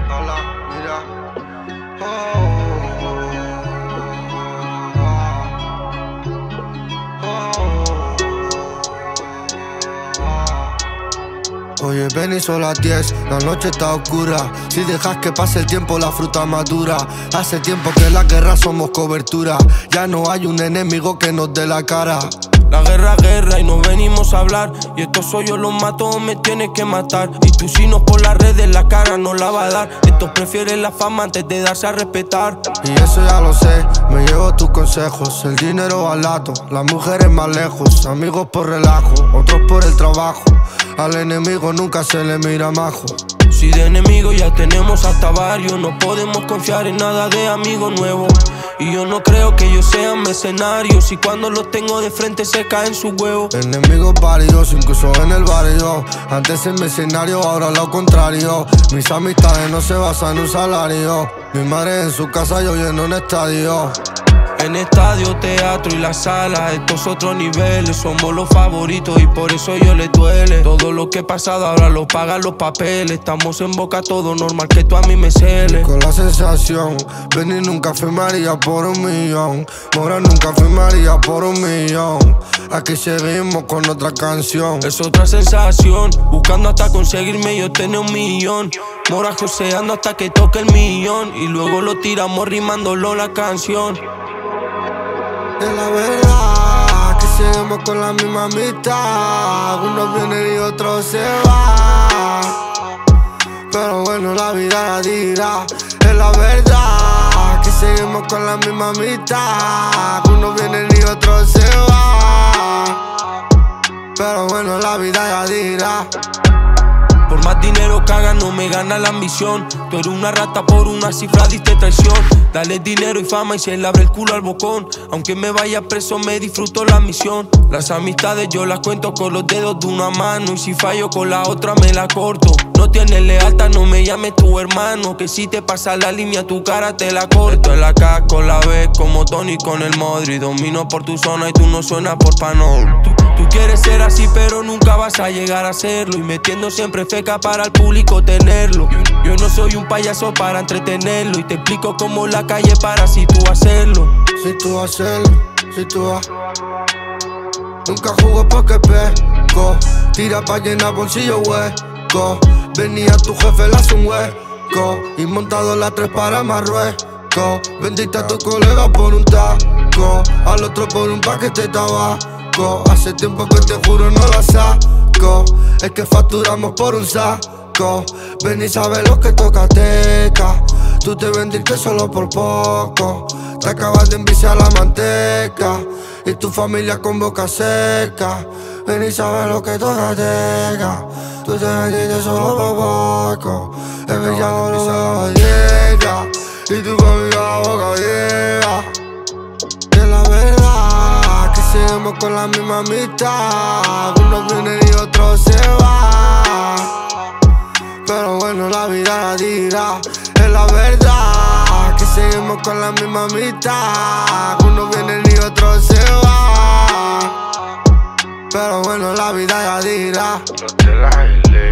Hola, mira. Oye, ven y son las 10, la noche está oscura. Si dejas que pase el tiempo, la fruta madura. Hace tiempo que en la guerra somos cobertura. Ya no hay un enemigo que nos dé la cara. La guerra, guerra y no venimos a hablar. Y estos soy yo los mato o me tienes que matar. Y tus signos por las redes la cara no la va a dar. Estos prefieren la fama antes de darse a respetar. Y eso ya lo sé, me llevo tus consejos. El dinero al lado, las mujeres más lejos. Amigos por relajo, otros por el trabajo. Al enemigo nunca se le mira majo. Si de enemigos ya tenemos hasta varios, no podemos confiar en nada de amigos nuevos. Y yo no creo que ellos sean mercenarios. Y cuando los tengo de frente se caen sus huevos. Enemigos varios, incluso en el barrio. Antes el mercenario, ahora lo contrario. Mis amistades no se basan en un salario. Mi madre en su casa, yo lleno un estadio. En estadio, teatro y la sala, estos otros niveles, somos los favoritos y por eso yo les duele. Todo lo que he pasado ahora lo pagan los papeles. Estamos en boca, todo normal que tú a mí me celes. Con la sensación, venir nunca firmaría por 1.000.000. Mora nunca firmaría por 1.000.000. Aquí seguimos con otra canción. Es otra sensación, buscando hasta conseguirme yo tener 1.000.000. Mora joseando hasta que toque el millón. Y luego lo tiramos rimándolo la canción. Es la verdad que seguimos con la misma amistad. Unos vienen y otros se van. Pero bueno, la vida ya dirá. Es la verdad que seguimos con la misma amistad. Unos vienen y otros se van. Pero bueno, la vida ya dirá. Por más dinero que hagas no me gana la ambición. Tú eres una rata por una cifra, diste traición. Dale dinero y fama y se le abre el culo al bocón. Aunque me vaya preso me disfruto la misión. Las amistades yo las cuento con los dedos de una mano. Y si fallo con la otra me la corto. No tienes lealtad, no me llames tu hermano. Que si te pasa la línea tu cara te la corto. En la K con la B como Tony con el Modri. Domino por tu zona y tú no suenas por panón. Tú quieres ser así pero nunca vas a llegar a serlo. Y metiendo siempre feca para el público tenerlo. Yo no soy un payaso para entretenerlo. Y te explico cómo la calle para si tú hacerlo. Si tú hacerlo, si tú vas. Nunca jugo porque peco. Tira pa' llenar bolsillo hueco. Venía tu jefe, le hace un hueco. Y montado la 3 para Marruecos. Vendiste a tu colega por un taco. Al otro por un paquete de tabaco. Hace tiempo que te juro no la saco. Es que facturamos por un saco. Ven y sabes lo que toca teca. Tú te vendiste solo por poco. Te acabas de enviciar la manteca. Y tu familia con boca seca. Ven y sabes lo que toca teca. Tú te vendiste solo por poco. El villano no me llega. Y tu familia la boca llega. Es la verdad que seguimos con la misma amistad. Unos vienen y otros se van. Pero bueno, la vida ya dirá. Es la verdad que seguimos con la misma amistad. Unos vienen y otros se van. Pero bueno, la vida ya dirá. Los de la L,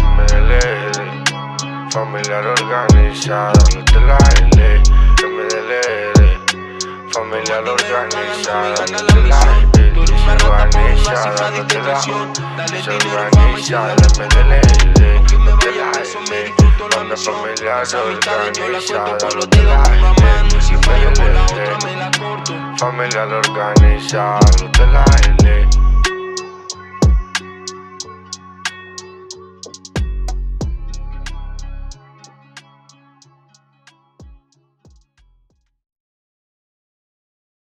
MDLR, familiar organizada. Los de la L, MDLR, familiar organizada. Los de la L, organizada. Los de la organizada, MDLR. Los de la L, banda familiar organizada. Los de la L, MDLR, familiar organizada. Los de la L.